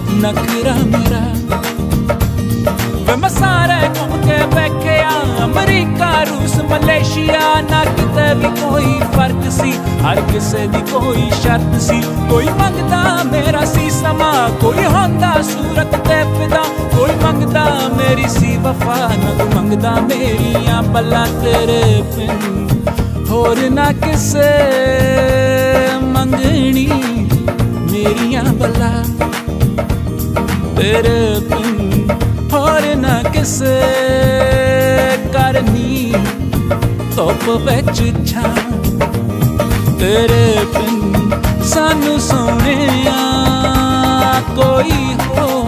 नखरा मेरा वे मैं सारे घूम के बैठिया अमरीका रूस मलेशिया ना किते भी कोई फर्क सी हर किसे दी कोई शर्त सी कोई मंगदा मेरा सी समा कोई होंदा सूरत ते फिदा कोई मंगदा मेरी सी वफा ना कोई मंगदा मेरियां बल्ला तेरे बिन होर ना किसे मंगनी मेरियां बल्ला तेरे बिन होर ना किसे करनी धुप विच छां तेरे बिन सानू सोहणिया कोई हो